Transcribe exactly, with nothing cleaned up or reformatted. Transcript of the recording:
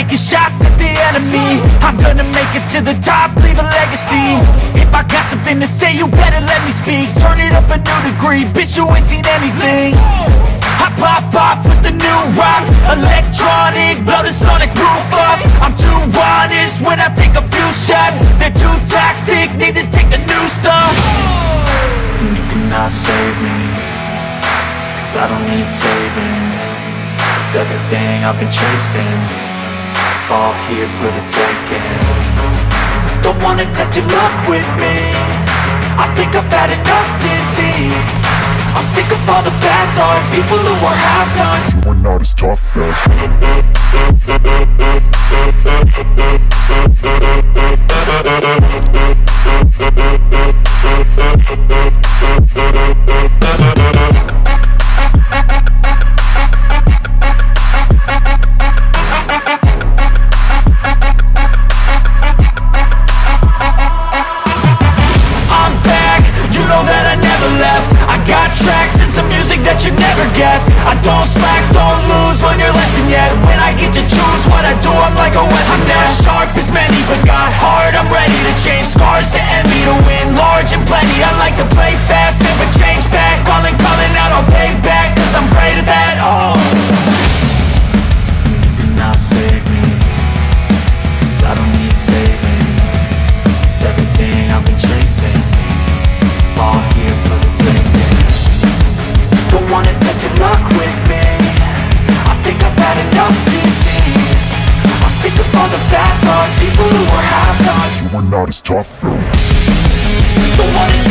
taking shots at the enemy. I'm gonna make it to the top, leave a legacy. If I got something to say, you better let me speak. Turn it up a new degree, bitch, you ain't seen anything. I pop off with the new rock, electronic, blow the sonic roof up. I'm too honest when I take a few shots. They're too toxic, need to take the noose off. And you cannot save me, cause I don't need saving. It's everything I've been chasing, all here for the taking. Don't wanna test your luck with me, I think I've had enough disease. I'm sick of all the bad thoughts, people who are half-nots. You are not as tough as I don't slack, don't lose, learn your lesson yet. When I get to choose what I do, I'm like a weapon. I'm not sharp as many, but got hard, I'm ready to change. Scars to envy, to win large and plenty. I like to play fast, never change back. Calling, calling out, I'll pay back, cause I'm great at that, oh. You cannot save me, cause I don't need saving. It's everything I've been chasing, all here for the taking. Don't wanna test your luck with me, I think I've had enough disease. I'm sick of all the bad thoughts, people who are half-nots. You are not as tough, though. Don't wanna